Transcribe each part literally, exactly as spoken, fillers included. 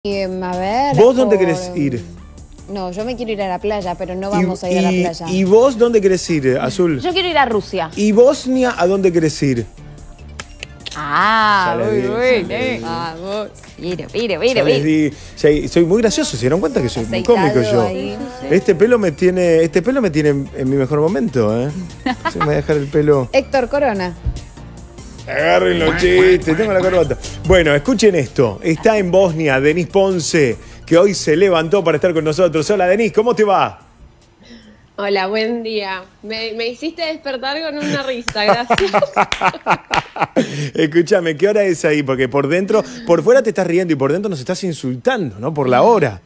Eh, a ver... ¿Vos dónde por... querés ir? No, yo me quiero ir a la playa, pero no vamos y, a ir a la y, playa. ¿Y vos dónde querés ir, Azul? Yo quiero ir a Rusia. ¿Y Bosnia a dónde querés ir? Ah, Ya les uy, di, uy, ya les di. vamos. Mire, mire, Ya mire, les mire. di. Ya- soy muy gracioso, ¿se dieron cuenta que soy muy Aceitado cómico yo? ahí. Este pelo me tiene, este pelo me tiene en, en mi mejor momento, ¿eh? Se me va a dejar el pelo. Héctor Corona. Agarren los chistes, tengo la corbata. Bueno, escuchen esto. Está en Bosnia Denise Ponce, que hoy se levantó para estar con nosotros. Hola, Denise, ¿cómo te va? Hola, buen día. Me, me hiciste despertar con una risa, gracias. Escúchame, ¿qué hora es ahí? Porque por dentro, por fuera te estás riendo y por dentro nos estás insultando, ¿no? Por la hora.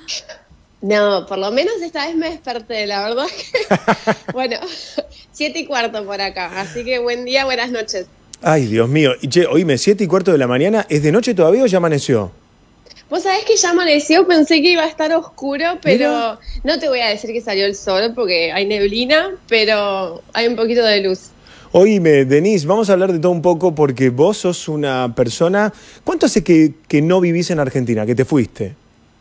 No, por lo menos esta vez me desperté, la verdad que... Bueno, siete y cuarto por acá, así que buen día, buenas noches. Ay, Dios mío. Y che, oíme, siete y cuarto de la mañana, ¿es de noche todavía o ya amaneció? Vos sabés que ya amaneció, pensé que iba a estar oscuro, pero Mira. no te voy a decir que salió el sol porque hay neblina, pero hay un poquito de luz. Oíme, Denise, vamos a hablar de todo un poco porque vos sos una persona... ¿Cuánto hace que, que no vivís en Argentina, que te fuiste?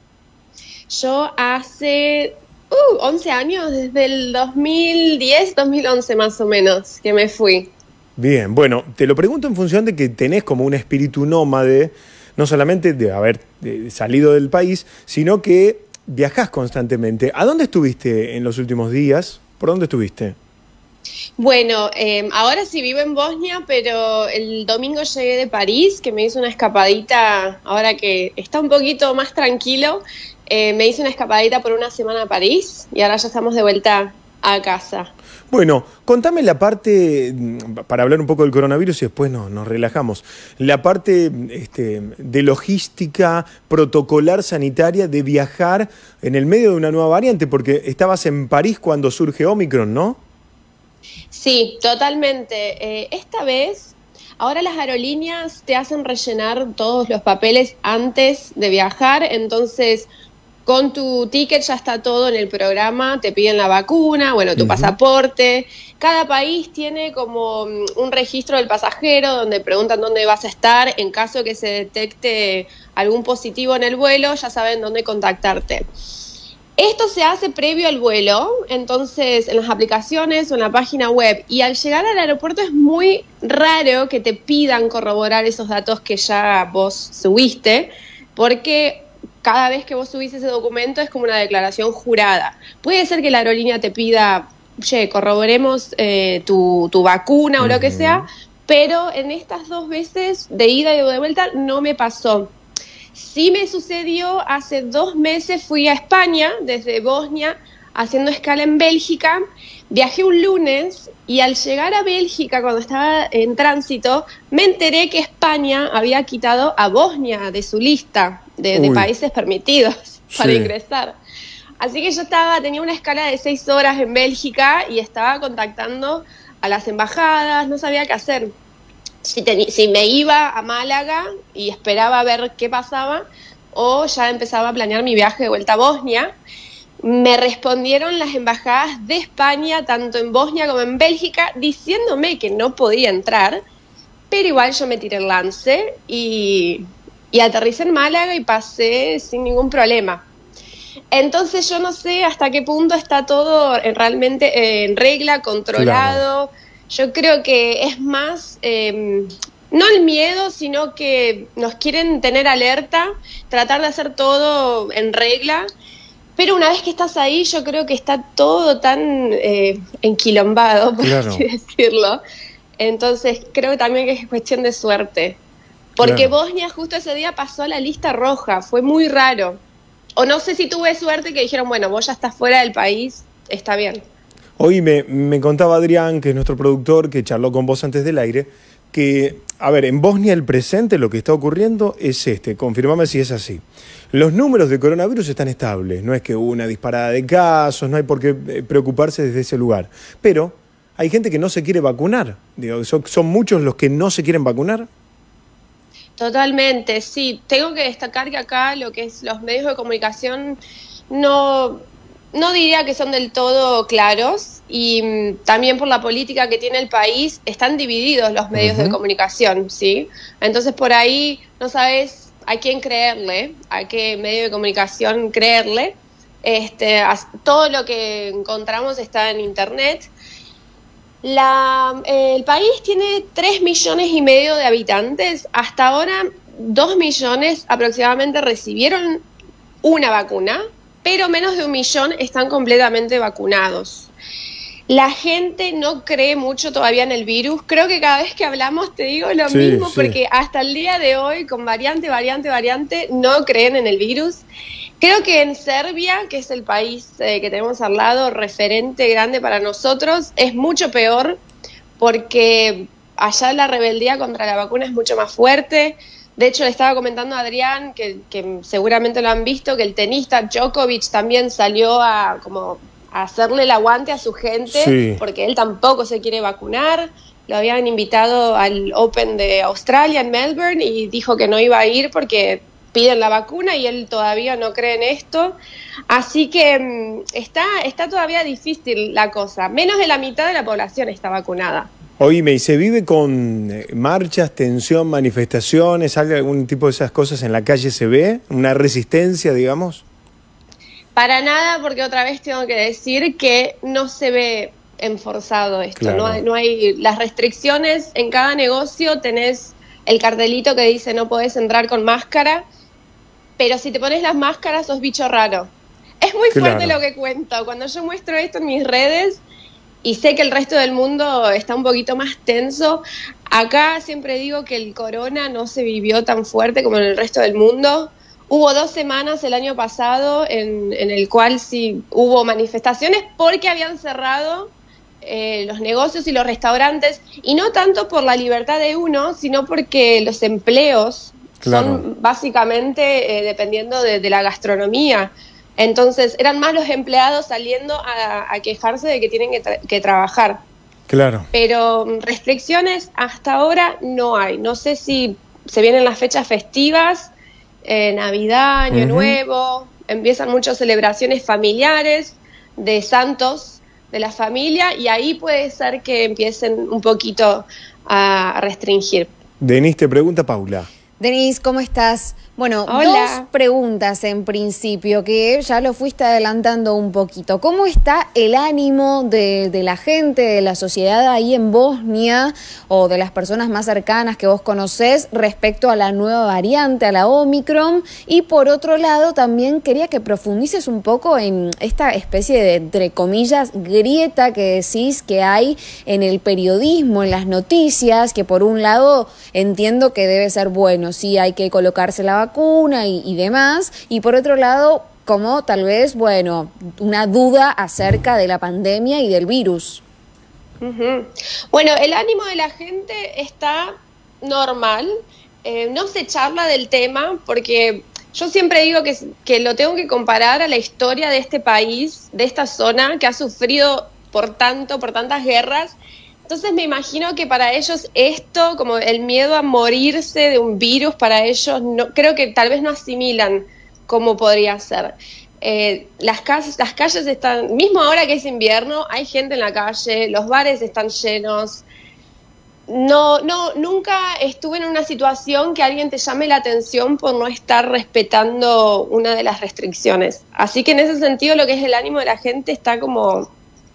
Yo hace uh, once años, desde el dos mil diez, dos mil once más o menos, que me fui. Bien, bueno, te lo pregunto en función de que tenés como un espíritu nómade, no solamente de haber de, salido del país, sino que viajás constantemente. ¿A dónde estuviste en los últimos días? ¿Por dónde estuviste? Bueno, eh, ahora sí vivo en Bosnia, pero el domingo llegué de París, que me hice una escapadita, ahora que está un poquito más tranquilo, eh, me hice una escapadita por una semana a París y ahora ya estamos de vuelta a casa. Bueno, contame la parte, para hablar un poco del coronavirus y después nos, nos relajamos, la parte este, de logística, protocolar, sanitaria, de viajar en el medio de una nueva variante, porque estabas en París cuando surge Omicron, ¿no? Sí, totalmente. Eh, esta vez, ahora las aerolíneas te hacen rellenar todos los papeles antes de viajar, entonces con tu ticket ya está todo en el programa, te piden la vacuna, bueno, tu Uh-huh. pasaporte. Cada país tiene como mm, un registro del pasajero donde preguntan dónde vas a estar. En caso de que se detecte algún positivo en el vuelo, ya saben dónde contactarte. Esto se hace previo al vuelo, entonces en las aplicaciones o en la página web, y al llegar al aeropuerto es muy raro que te pidan corroborar esos datos que ya vos subiste, porque cada vez que vos subís ese documento es como una declaración jurada. Puede ser que la aerolínea te pida, che, corroboremos eh, tu, tu vacuna o lo que sea, pero en estas dos veces de ida y de vuelta no me pasó. Sí me sucedió, hace dos meses fui a España, desde Bosnia, haciendo escala en Bélgica. Viajé un lunes y al llegar a Bélgica, cuando estaba en tránsito, me enteré que España había quitado a Bosnia de su lista de, de Uy. países permitidos para Sí. ingresar. Así que yo estaba, tenía una escala de seis horas en Bélgica y estaba contactando a las embajadas, no sabía qué hacer. Si, teni- si me iba a Málaga y esperaba a ver qué pasaba, o ya empezaba a planear mi viaje de vuelta a Bosnia. Me respondieron las embajadas de España, tanto en Bosnia como en Bélgica, diciéndome que no podía entrar, pero igual yo me tiré el lance y, y aterricé en Málaga y pasé sin ningún problema. Entonces yo no sé hasta qué punto está todo en- realmente en regla, controlado. Yo creo que es más, eh, no el miedo, sino que nos quieren tener alerta, tratar de hacer todo en regla. Pero una vez que estás ahí, yo creo que está todo tan eh, enquilombado, por Claro. así decirlo. Entonces creo también que es cuestión de suerte. Porque Claro. Bosnia justo ese día pasó a la lista roja, fue muy raro. O no sé si tuve suerte que dijeron, bueno, vos ya estás fuera del país, está bien. Hoy me, me contaba Adrián, que es nuestro productor, que charló con vos antes del aire, que, a ver, en Bosnia el presente lo que está ocurriendo es este, confirmame si es así. Los números de coronavirus están estables, no es que hubo una disparada de casos, no hay por qué eh, preocuparse desde ese lugar. Pero hay gente que no se quiere vacunar. Digo, son, son muchos los que no se quieren vacunar. Totalmente, sí. Tengo que destacar que acá lo que es los medios de comunicación no, no diría que son del todo claros y mm, también por la política que tiene el país están divididos los medios Ujú. de comunicación, ¿sí? Entonces por ahí no sabes a quién creerle, a qué medio de comunicación creerle. Este, todo lo que encontramos está en internet. La, eh, el país tiene tres millones y medio de habitantes. Hasta ahora, dos millones aproximadamente recibieron una vacuna, pero menos de un millón están completamente vacunados. La gente no cree mucho todavía en el virus. Creo que cada vez que hablamos te digo lo sí, mismo, sí. porque hasta el día de hoy, con variante, variante, variante, no creen en el virus. Creo que en Serbia, que es el país eh, que tenemos al lado, referente grande para nosotros, es mucho peor, porque allá la rebeldía contra la vacuna es mucho más fuerte. De hecho, le estaba comentando a Adrián, que, que seguramente lo han visto, que el tenista Djokovic también salió a como a hacerle el aguante a su gente, sí. porque él tampoco se quiere vacunar. Lo habían invitado al Open de Australia en Melbourne y dijo que no iba a ir porque piden la vacuna y él todavía no cree en esto. Así que mmm, está, está todavía difícil la cosa. Menos de la mitad de la población está vacunada. Oíme, ¿y se vive con marchas, tensión, manifestaciones, algún tipo de esas cosas en la calle se ve? ¿Una resistencia, digamos? Para nada, porque otra vez tengo que decir que no se ve enforzado esto. Claro. No hay, no hay las restricciones. En cada negocio tenés el cartelito que dice no podés entrar con máscara, pero si te pones las máscaras sos bicho raro. Es muy Claro. fuerte lo que cuento. Cuando yo muestro esto en mis redes y sé que el resto del mundo está un poquito más tenso, acá siempre digo que el corona no se vivió tan fuerte como en el resto del mundo. Hubo dos semanas el año pasado en, en el cual sí hubo manifestaciones porque habían cerrado eh, los negocios y los restaurantes, y no tanto por la libertad de uno, sino porque los empleos Claro. son básicamente eh, dependiendo de, de la gastronomía. Entonces eran más los empleados saliendo a, a quejarse de que tienen que, tra- que trabajar. Claro. Pero mm, restricciones hasta ahora no hay. No sé si se vienen las fechas festivas, eh, Navidad, Año Ujú. Nuevo, empiezan muchas celebraciones familiares de santos de la familia, y ahí puede ser que empiecen un poquito a restringir. Denise, te pregunta Paula. Denise, ¿cómo estás? Bueno, Hola. dos preguntas en principio, que ya lo fuiste adelantando un poquito. ¿Cómo está el ánimo de, de la gente, de la sociedad ahí en Bosnia, o de las personas más cercanas que vos conocés respecto a la nueva variante, a la Omicron? Y por otro lado, también quería que profundices un poco en esta especie de, entre comillas, grieta que decís que hay en el periodismo, en las noticias, que por un lado entiendo que debe ser bueno, sí hay que colocarse la vacuna y, y demás, y por otro lado, como tal vez, bueno, una duda acerca de la pandemia y del virus. Ujú. Bueno, el ánimo de la gente está normal. Eh, no se charla del tema porque yo siempre digo que, que lo tengo que comparar a la historia de este país, de esta zona que ha sufrido por tanto, por tantas guerras. Entonces me imagino que para ellos esto, como el miedo a morirse de un virus, para ellos no, creo que tal vez no asimilan cómo podría ser. Eh, las, calles, las calles están, mismo ahora que es invierno, hay gente en la calle, los bares están llenos. No, no, nunca estuve en una situación que alguien te llame la atención por no estar respetando una de las restricciones. Así que en ese sentido lo que es el ánimo de la gente está como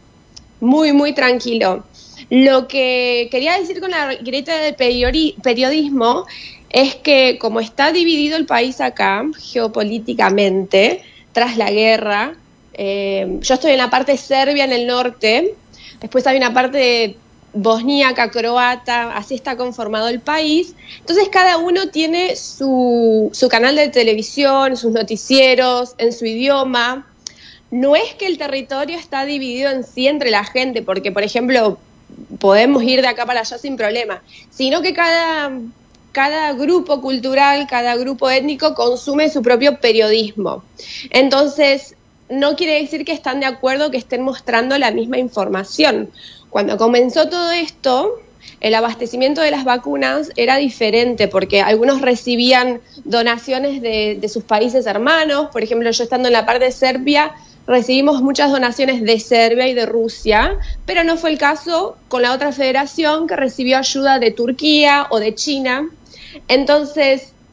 muy, muy tranquilo. Lo que quería decir con la grieta del periodi- periodismo es que como está dividido el país acá, geopolíticamente, tras la guerra, eh, yo estoy en la parte serbia, en el norte, después hay una parte bosníaca, croata, así está conformado el país. Entonces cada uno tiene su, su canal de televisión, sus noticieros, en su idioma. No es que el territorio está dividido en sí entre la gente, porque, por ejemplo, podemos ir de acá para allá sin problema, sino que cada, cada grupo cultural, cada grupo étnico consume su propio periodismo. Entonces, no quiere decir que están de acuerdo que estén mostrando la misma información. Cuando comenzó todo esto, el abastecimiento de las vacunas era diferente, porque algunos recibían donaciones de, de sus países hermanos. Por ejemplo, yo estando en la parte de Serbia, recibimos muchas donaciones de Serbia y de Rusia, pero no fue el caso con la otra federación que recibió ayuda de Turquía o de China. Entonces,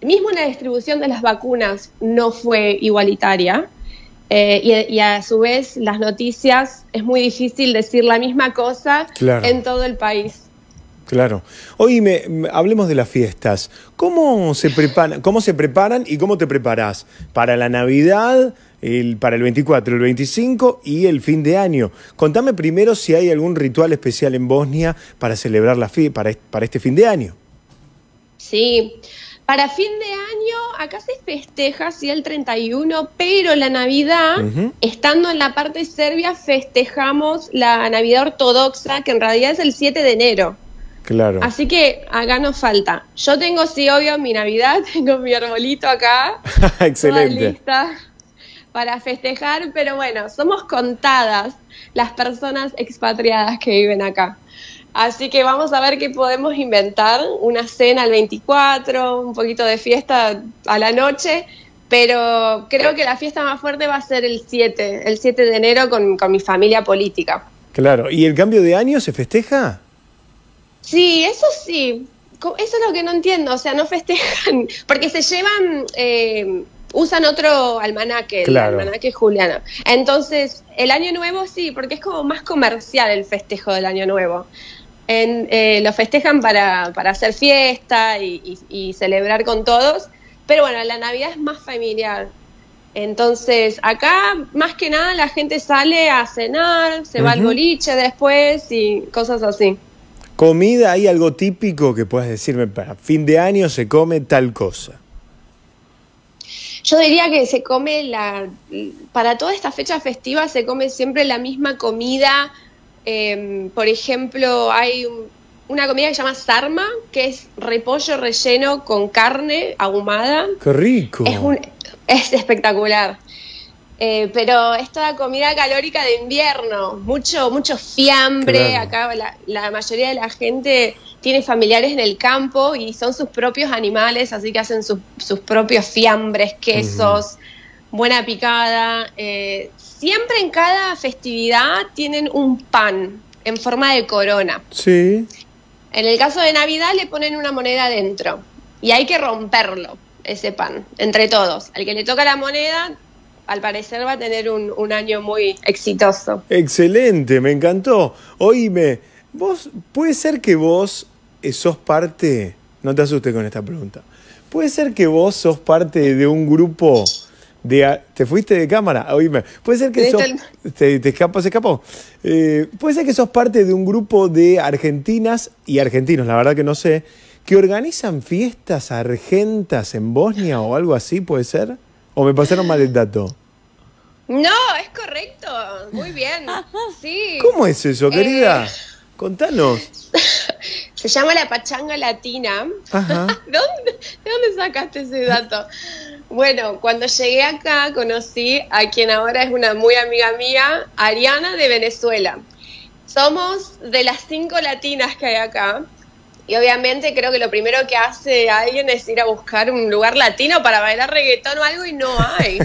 mismo la distribución de las vacunas no fue igualitaria. Eh, y, y a su vez las noticias es muy difícil decir la misma cosa claro. en todo el país. Claro. Oíme, hablemos de las fiestas. ¿Cómo se preparan, cómo se preparan y cómo te preparás para la Navidad, el, para el veinticuatro, el veinticinco y el fin de año? Contame primero si hay algún ritual especial en Bosnia para celebrar la fi- para, para este fin de año. Sí. Para fin de año, acá se festeja, sí, el treinta y uno, pero la Navidad, uh-huh. estando en la parte serbia, festejamos la Navidad ortodoxa, que en realidad es el siete de enero. Claro. Así que acá nos falta. Yo tengo, sí, obvio, mi Navidad, tengo mi arbolito acá. Excelente. Toda lista para festejar, pero bueno, somos contadas las personas expatriadas que viven acá. Así que vamos a ver qué podemos inventar, una cena el veinticuatro, un poquito de fiesta a la noche, pero creo que la fiesta más fuerte va a ser el siete, el siete de enero con, con mi familia política. Claro, ¿y el cambio de año se festeja? Sí, eso sí, eso es lo que no entiendo, o sea, no festejan, porque se llevan, eh, usan otro almanaque, claro. el almanaque juliano. Entonces, el año nuevo sí, porque es como más comercial el festejo del año nuevo. En, eh, lo festejan para, para hacer fiesta y, y, y celebrar con todos, pero bueno, la Navidad es más familiar. Entonces, acá más que nada la gente sale a cenar, se uh-huh. va al boliche después y cosas así. ¿Comida? ¿Hay algo típico que puedas decirme para fin de año se come tal cosa? Yo diría que se come la... Para toda esta fecha festiva se come siempre la misma comida. Eh, por ejemplo, hay un, una comida que se llama sarma, que es repollo relleno con carne ahumada. ¡Qué rico! Es, un, es espectacular. Eh, pero es toda comida calórica de invierno, mucho mucho fiambre. Claro. Acá la, la mayoría de la gente tiene familiares en el campo y son sus propios animales, así que hacen sus, sus propios fiambres, quesos, uh-huh. buena picada. Eh, siempre en cada festividad tienen un pan en forma de corona. Sí. En el caso de Navidad le ponen una moneda adentro y hay que romperlo, ese pan, entre todos. Al que le toca la moneda, al parecer va a tener un, un año muy exitoso. Excelente, me encantó. Oíme, vos, puede ser que vos sos parte, no te asustes con esta pregunta, puede ser que vos sos parte de un grupo de, ¿te fuiste de cámara? Oíme, puede ser que sos, te, te escapó, se escapó, eh, puede ser que sos parte de un grupo de argentinas y argentinos, la verdad que no sé, que organizan fiestas argentas en Bosnia o algo así, ¿puede ser? ¿O me pasaron mal el dato? No, es correcto. Muy bien. Sí. ¿Cómo es eso, querida? Eh... Contanos. Se llama la pachanga latina. Ajá. ¿De dónde, ¿De dónde sacaste ese dato? Bueno, cuando llegué acá conocí a quien ahora es una muy amiga mía, Ariana de Venezuela. Somos de las cinco latinas que hay acá. Y obviamente creo que lo primero que hace alguien es ir a buscar un lugar latino para bailar reggaetón o algo y no hay.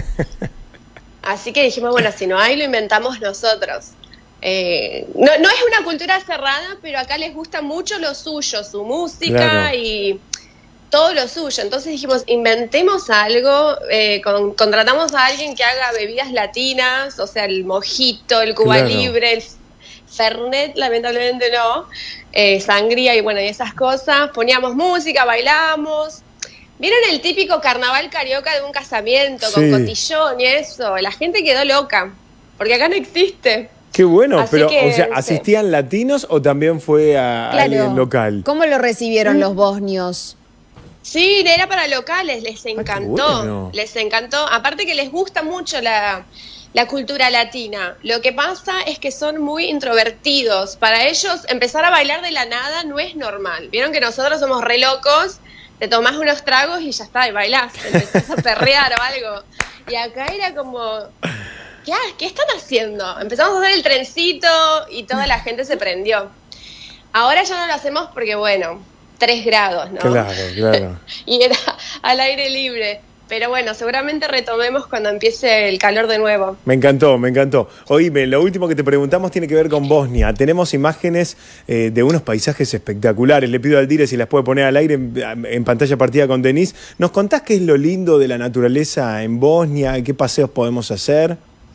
Así que dijimos, bueno, si no hay, lo inventamos nosotros. Eh, no, no es una cultura cerrada, pero acá les gusta mucho lo suyo, su música claro. y todo lo suyo. Entonces dijimos, inventemos algo, eh, con, contratamos a alguien que haga bebidas latinas, o sea, el mojito, el Cuba claro. Libre, el Fernet, lamentablemente no, eh, sangría y bueno, y esas cosas. Poníamos música, bailábamos. ¿Vieron el típico carnaval carioca de un casamiento sí. con cotillón y eso? La gente quedó loca, porque acá no existe. Qué bueno, Así pero, que, o sea, ¿asistían sí. latinos o también fue a claro. alguien local? ¿Cómo lo recibieron mm. los bosnios? Sí, era para locales, les encantó, ah, bueno. les encantó. Aparte que les gusta mucho la... la cultura latina. Lo que pasa es que son muy introvertidos. Para ellos empezar a bailar de la nada no es normal. Vieron que nosotros somos re locos, te tomás unos tragos y ya está, y bailás, empezás a perrear o algo. Y acá era como, ¿qué, ¿qué están haciendo? Empezamos a hacer el trencito y toda la gente se prendió. Ahora ya no lo hacemos porque, bueno, tres grados, ¿no? Claro, claro. Y era al aire libre. pero bueno, seguramente retomemos cuando empiece el calor de nuevo. Me encantó, me encantó. Oíme, lo último que te preguntamos tiene que ver con Bosnia. Tenemos imágenes eh, de unos paisajes espectaculares. Le pido al Dire si las puede poner al aire en, en pantalla partida con Denise. ¿Nos contás qué es lo lindo de la naturaleza en Bosnia? ¿Qué paseos podemos hacer?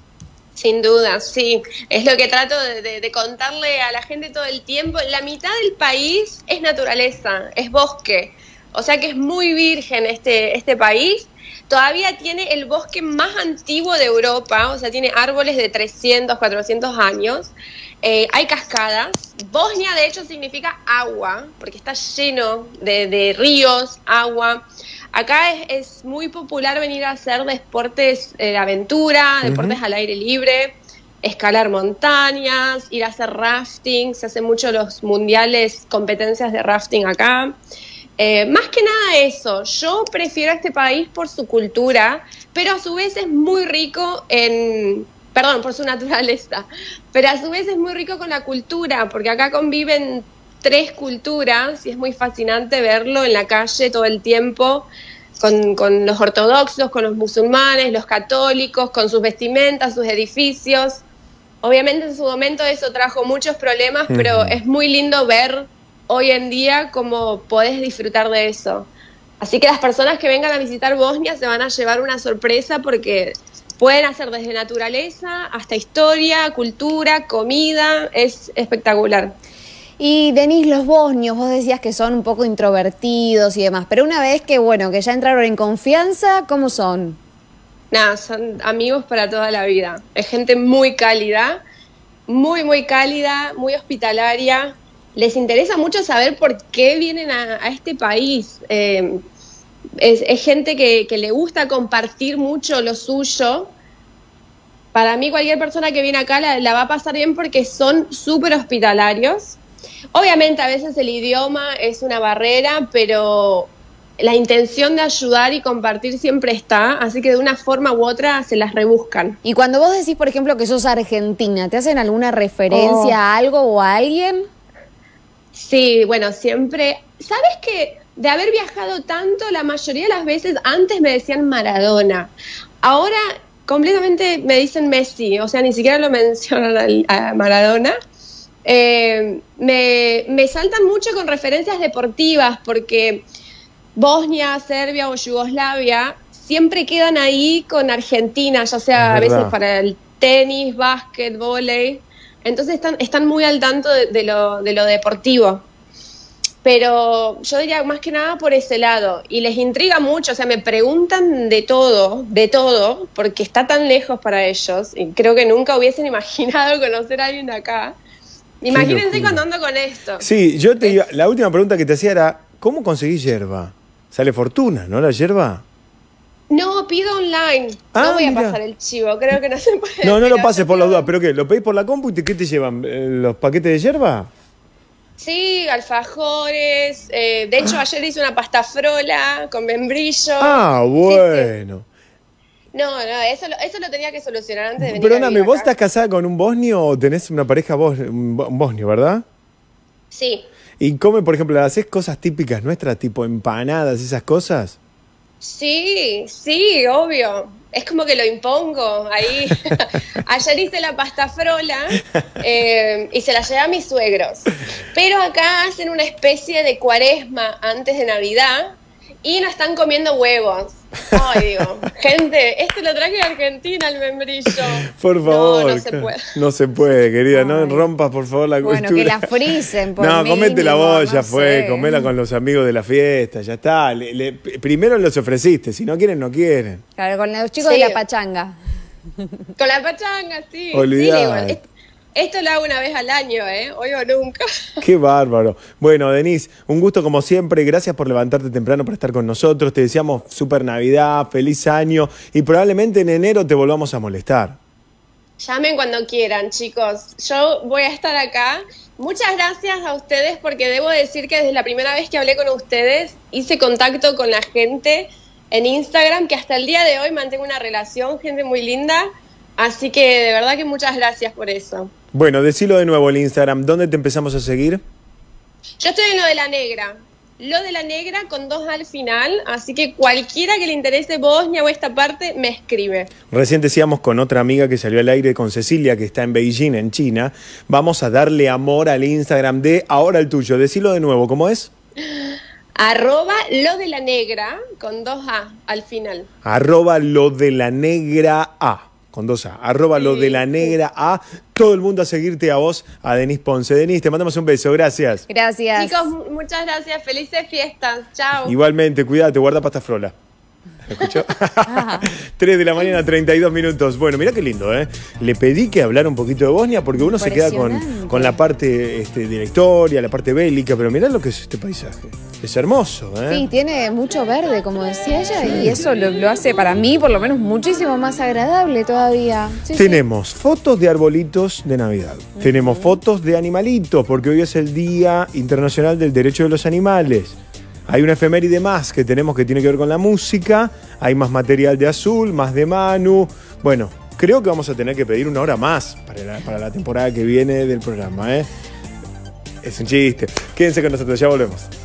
Sin duda, sí. Es lo que trato de, de, de contarle a la gente todo el tiempo. La mitad del país es naturaleza, es bosque. O sea que es muy virgen este, este país. Todavía tiene el bosque más antiguo de Europa, o sea, tiene árboles de trescientos, cuatrocientos años. Eh, hay cascadas. Bosnia, de hecho, significa agua, porque está lleno de, de ríos, agua. Acá es, es muy popular venir a hacer deportes eh, de aventura, deportes uh-huh. al aire libre, escalar montañas, ir a hacer rafting. Se hacen mucho los mundiales, competencias de rafting acá. Eh, más que nada eso, yo prefiero a este país por su cultura, pero a su vez es muy rico en, perdón, por su naturaleza, pero a su vez es muy rico con la cultura, porque acá conviven tres culturas y es muy fascinante verlo en la calle todo el tiempo, con, con los ortodoxos, con los musulmanes, los católicos, con sus vestimentas, sus edificios. Obviamente en su momento eso trajo muchos problemas, uh-huh. pero es muy lindo ver hoy en día cómo podés disfrutar de eso. Así que las personas que vengan a visitar Bosnia se van a llevar una sorpresa porque pueden hacer desde naturaleza hasta historia, cultura, comida, es espectacular. Y Denise, los bosnios, vos decías que son un poco introvertidos y demás, pero una vez que, bueno, que ya entraron en confianza, ¿cómo son? Nada, son amigos para toda la vida. Es gente muy cálida, muy, muy cálida, muy hospitalaria. Les interesa mucho saber por qué vienen a, a este país. Eh, es, es gente que, que le gusta compartir mucho lo suyo. Para mí, cualquier persona que viene acá la, la va a pasar bien porque son súper hospitalarios. Obviamente, a veces el idioma es una barrera, pero la intención de ayudar y compartir siempre está, así que de una forma u otra se las rebuscan. Y cuando vos decís, por ejemplo, que sos argentina, ¿te hacen alguna referencia oh. a algo o a alguien? Sí, bueno, siempre... ¿Sabes qué? De haber viajado tanto, la mayoría de las veces antes me decían Maradona. Ahora completamente me dicen Messi, o sea, ni siquiera lo mencionan a Maradona. Eh, me, me saltan mucho con referencias deportivas porque Bosnia, Serbia o Yugoslavia siempre quedan ahí con Argentina, ya sea a veces para el tenis, básquet, vóley. Entonces están, están muy al tanto de, de, lo, de lo deportivo. Pero yo diría más que nada por ese lado. Y les intriga mucho, o sea, me preguntan de todo, de todo, porque está tan lejos para ellos. Y creo que nunca hubiesen imaginado conocer a alguien de acá. Imagínense cuando ando con esto. Sí, yo te iba, la última pregunta que te hacía era, ¿cómo conseguís yerba? Sale fortuna, ¿no, la yerba? No, pido online. Ah, no voy a mira. pasar el chivo, creo que no se puede. No, no lo pases por las dudas, ¿pero qué? ¿Lo pedís por la compu y te, qué te llevan? ¿Los paquetes de yerba? Sí, alfajores. Eh, de hecho, ah. ayer hice una pasta frola con membrillo. Ah, bueno. Sí, sí. No, no, eso, eso lo tenía que solucionar antes de venir. Perdóname, ¿vos acá. estás casada con un bosnio o tenés una pareja vos, un bosnio, verdad? Sí. ¿Y come, por ejemplo, haces cosas típicas nuestras, tipo empanadas, esas cosas? Sí, sí, obvio. Es como que lo impongo ahí. Ayer hice la pasta frola eh, y se la llevé a mis suegros. Pero acá hacen una especie de cuaresma antes de Navidad y no están comiendo huevos. Ay, digo, gente, esto lo traje de Argentina, el membrillo. Por favor. No, no se puede. No se puede, querida. Ay. No rompas, por favor, la bueno, cultura. Bueno, que la frisen, por No, mínimo, cométela vos, ya no fue. sé. Comela con los amigos de la fiesta, ya está. Le, le, primero los ofreciste, si no quieren, no quieren. Claro, con los chicos Sí. de la pachanga. Con la pachanga, sí. Olvidá. Sí, igual. Esto, esto lo hago una vez al año, ¿eh? Hoy o nunca. Qué bárbaro. Bueno, Denise, un gusto como siempre. Gracias por levantarte temprano para estar con nosotros. Te deseamos super Navidad, feliz año y probablemente en enero te volvamos a molestar. Llamen cuando quieran, chicos. Yo voy a estar acá. Muchas gracias a ustedes porque debo decir que desde la primera vez que hablé con ustedes hice contacto con la gente en Instagram, que hasta el día de hoy mantengo una relación, gente muy linda. Así que de verdad que muchas gracias por eso. Bueno, decilo de nuevo el Instagram. ¿Dónde te empezamos a seguir? Yo estoy en lo de la negra. Lo de la Negra con dos al final, así que cualquiera que le interese Bosnia o esta parte me escribe. Recién decíamos con otra amiga que salió al aire, con Cecilia, que está en Beijing, en China. Vamos a darle amor al Instagram de ahora el tuyo. Decilo de nuevo, ¿cómo es? Arroba lo de la Negra con dos A al final. Arroba lo de la Negra A. Con dos A. Arroba sí. Lo de la Negra A. Todo el mundo a seguirte a vos, a Denise Ponce. Denise, te mandamos un beso. Gracias. Gracias. Chicos, muchas gracias. Felices fiestas. Chao. Igualmente, cuídate, guarda pasta frola. ¿Escuchó? tres de la mañana, treinta y dos minutos. Bueno, mirá qué lindo, ¿eh? Le pedí que hablara un poquito de Bosnia porque uno se queda con, con la parte este, de la historia, la parte bélica, pero mirá lo que es este paisaje. Es hermoso, ¿eh? Sí, tiene mucho verde, como decía ella, y eso lo, lo hace para mí, por lo menos, muchísimo más agradable todavía. Sí, Tenemos sí. fotos de arbolitos de Navidad. Uh-huh. Tenemos fotos de animalitos, porque hoy es el Día Internacional del Derecho de los Animales. Hay una efeméride más que tenemos que tiene que ver con la música. Hay más material de Azul, más de Manu. Bueno, creo que vamos a tener que pedir una hora más para la, para la temporada que viene del programa, ¿eh? Es un chiste. Quédense con nosotros, ya volvemos.